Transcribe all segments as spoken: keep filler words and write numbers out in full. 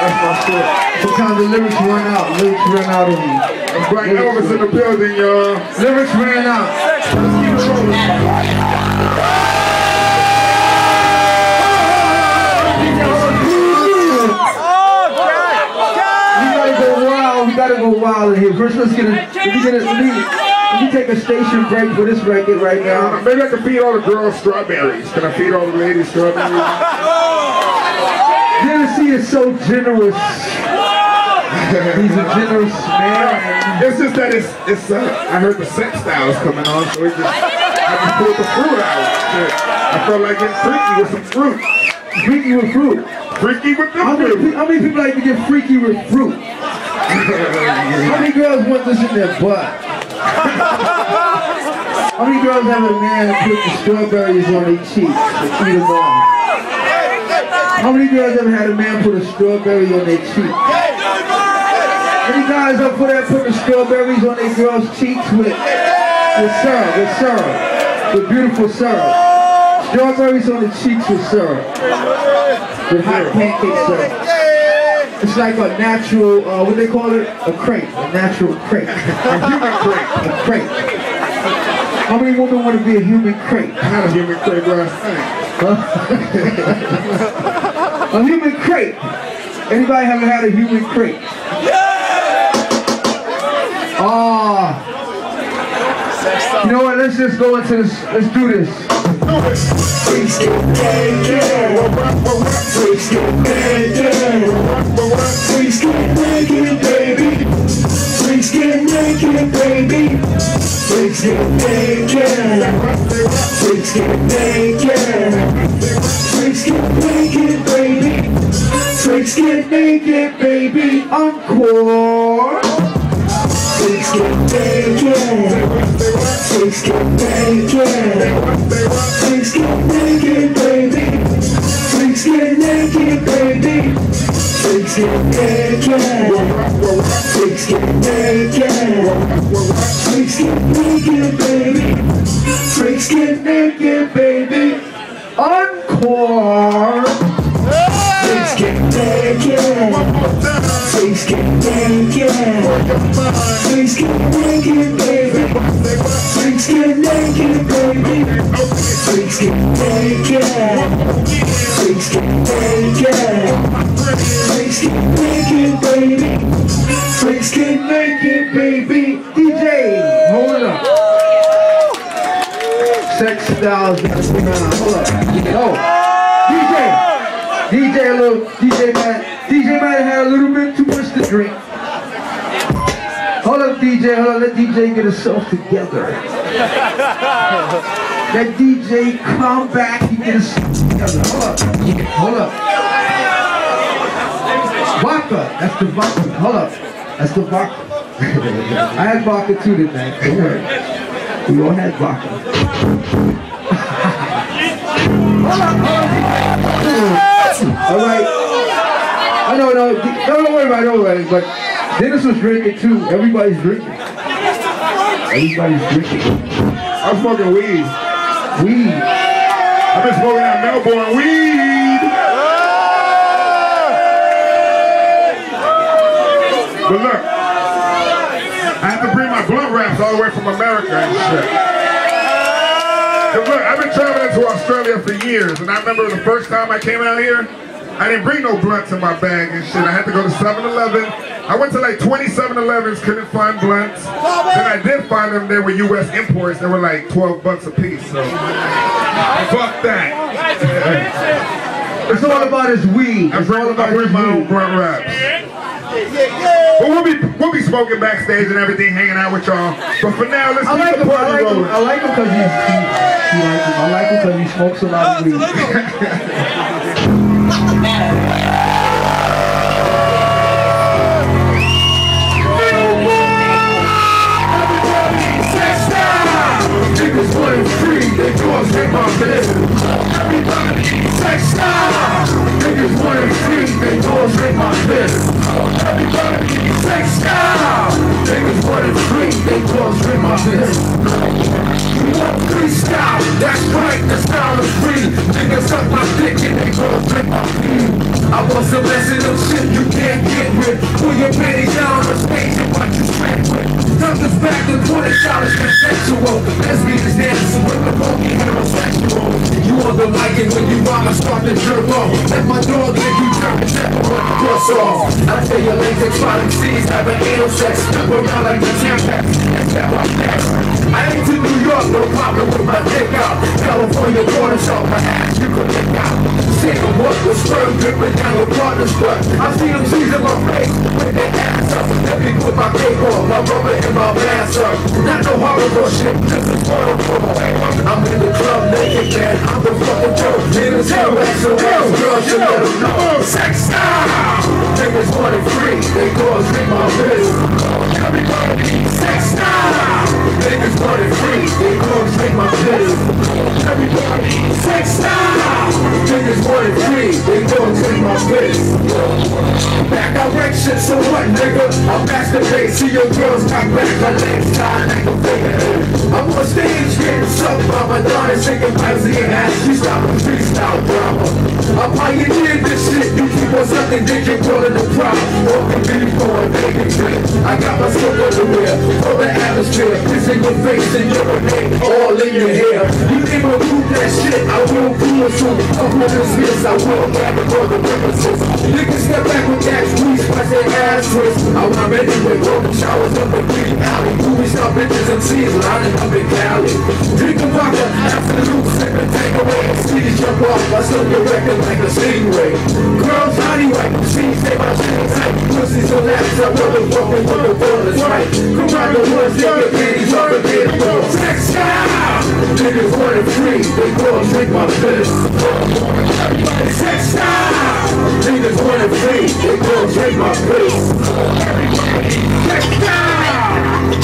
That's my shit. Sometimes the lyrics run out. Lyrics run out of me. That's Black Elvis in the building, y'all. Lyrics ran out. Let's keep it rolling. We gotta go wild in here. First, let's get a. Let me get a. Let me, let me take a station break for this record right now. Uh, maybe I can feed all the girls strawberries. Can I feed all the ladies strawberries? Tennessee is so generous. He's a generous man. It's just that it's. It's. Uh, I heard the sex styles coming on, so it just. I just pulled the fruit out. I felt like getting freaky with some fruit. Freaky with fruit. Freaky with the how fruit. Many, how many people like to get freaky with fruit? How many girls want this in their butt? How many girls have a man put the strawberries on their cheeks to eat them on? How many girls ever had a man put a strawberry on their cheek? Any guys up for that put the strawberries on their girls' cheeks with, with syrup, with syrup, with beautiful syrup? Strawberries on the cheeks with syrup, with hot pancake syrup. It's like a natural, uh, what they call it? A crepe, a natural crepe. A human crepe. A crepe. How many women want to be a human crepe? I had a human crepe last night. Huh? A human crepe. Anybody ever had a human crepe? Ah. You know what, let's just go into this, let's do this. Freaks get naked, freaks get naked, freaks get naked, baby. Freaks get naked, baby. Freaks get naked, freaks get naked, freaks get naked, baby. Freaks get naked, baby. Encore. Freaks get naked, freaks get naked, freaks get naked, baby. Freaks get naked, baby. Freaks get naked, freaks get naked, freaks get naked, baby. Freaks get naked, baby. Encore. Freaks get naked, freaks get naked, freaks get naked, baby. Freaks get naked, baby. Freaks get naked, freaks get naked, freaks get naked, baby. Freaks get naked, baby. D J, hold it up. Sex styles, that's the man. Hold up. Oh, D J. D J a little, D J man, D J might have had a little bit too much to drink. Hold up D J, hold up, let D J get himself together. Let D J come back, he get himself together. Hold up, hold up. Vodka, that's the vodka, hold up, that's the vodka. I had vodka too tonight, don't worry. We all had vodka. Hold up, hold up. All right. I know, no, don't worry about it, don't worry. But Dennis was drinking too. Everybody's drinking. Everybody's drinking. I'm smoking weed. Weed. I've been smoking that Melbourne weed. But look, I have to bring my blunt wraps all the way from America and shit. Cause look, I've been traveling to Australia for years, and I remember the first time I came out here, I didn't bring no blunts in my bag and shit. I had to go to seven eleven. I went to like twenty seven elevens, couldn't find blunts. Then I did find them, they were U S imports. They were like twelve bucks a piece, so fuck that. It's all about his weed. It's all about his my own weed. blunt wraps. But we'll be we'll be smoking backstage and everything, hanging out with y'all. But for now, let's I keep like the him. I party like him. rolling. I like him because he's. He, he like him. I like him because he smokes a lot of weed. Niggas wanting free, they cause hit my bed. Everybody, sex style. Niggas wanting free, they cause hit my bed. Everybody, sex style. Niggas wanting free, they cause hit my bed. You want freestyle? That's right, the style is free. Niggas suck my dick and they cause hit my feet. I want some lesson of shit you can't get with. Pull your panties down on stage and watch you sweat with. Numbers back to twenty dollars for sexual. Lesbians dancing with the funky heterosexual. You on the like it when you mama start to jerk off. Let my dog make you jerk and step on the cross off. I tell your latex bottom C's having anal sex. Step around like the Tampax and step up next. I ain't to New York, no problem with my dick out. California border shop, my ass you could lick out. See them work with sperm dripping down your partner's butt. I see them season my face with their ass up. Let me put my cake on, my rubber and my mask up. Not no horrible shit, this is horrible. I'm in the club naked, man. I'm the fucking dope. Niggas hell, that's so real. Girls should let them know. Sex style! Niggas want it free, they go and drink my piss. Everybody needs sex style! Niggas want it free, they go and drink my piss. Everybody needs sex style! Niggas want it free, they go and drink my piss. Back I wreck shit, so what, nigga? I masturbate, see your girls got back, my legs tied like a finger. I'm on stage getting sucked by my daughter, shaking Pisces and ass, she stopping freestyle drama. I pioneered this shit, you keep on sucking dick and calling the problem. Walking beef for a naked drink. I got my soul underwear, for the atmosphere, piss in your face and urinate all in your hair. You ain't gonna prove that shit, I will prove it soon. I'm on this list, I will grab it for the witnesses. Niggas step back with that squeeze, watch their ass twist. I want anyway, golden showers up in Green Alley. Movie star bitches and C's lining up in Cali. Drinking vodka, afternoon, sipping takeaway. Cities jump off, I still get record like a stingray. Girls, anyway, she's say my shit tight. Pussy so laps up, motherfucking with the ball is right. Come out the woods, take your panties off and get it. Sex style! Niggas want it free, they go and drink my piss. Sex style! Niggas want it free, they go and drink my piss. Sex style!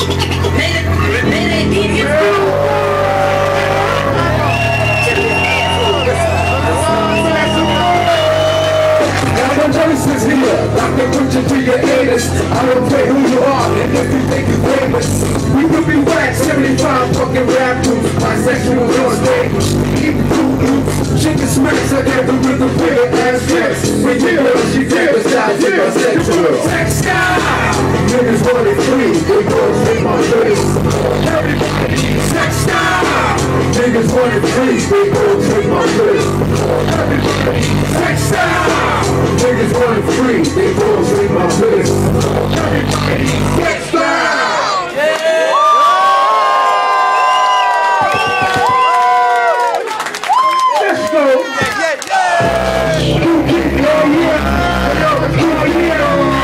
Voices here, I can put you to your anus. I don't care who you are, and if you think you're famous. We could be whack, seventy-five fucking rap groups. Bisexual on stage, eating fruit loops. Chicken smacks, I got the rhythm with her ass tricks. When you girl, she take a shot to my sexual. Sex style! Niggas want it free, they go straight my face. Everybody needs sex style! Niggas want it free, they go straight my face. Everybody needs sex style! Niggas want it free, they go straight my face. Everybody needs sex style! Yeah! Let's go! Yeah, yeah, yeah! You keep your year! Your year!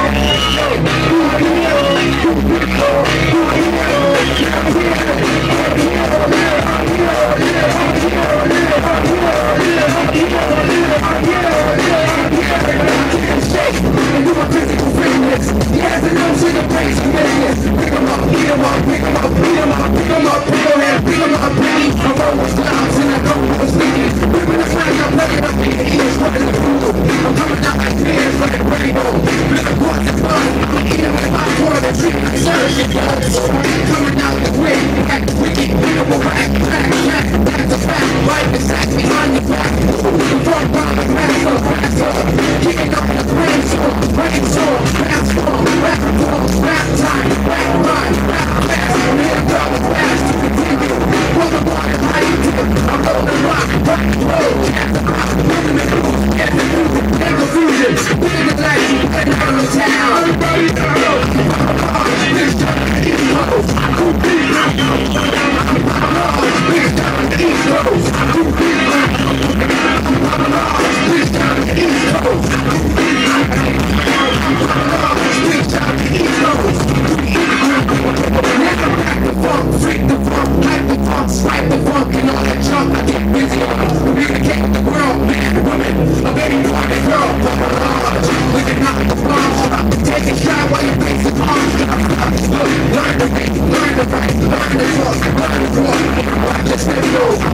Coming out the way, act wicked, beautiful, act black, black, that's a fact, right beside behind your back. The front round, the mask up, mask up, kicking up the brainstorm, brainstorm, fast form, rap form, rap time, rap rhyme, rap fast, I'm here to go fast to continue. Roll the water, how you do? I'm rolling rock, rock, roll, cast the rock, rhythm and blues, get the music, get the fusion, putting the lights, and out of town. Everybody down, this time, East Coast, who beat me? This time, East Coast, who beat me? This time, East Coast, who beat me? This time, East Coast, who beat me? Never back the funk, freak the funk, like the funk, swipe the funk, and all that junk. I get busy on it, communicate with the world, man, women, a baby, boy, and girl, fuck a large, we can knock the bomb, take a shot while your face is on. Look, learn to read, learn to write, learn to talk, learn to walk, watch this video.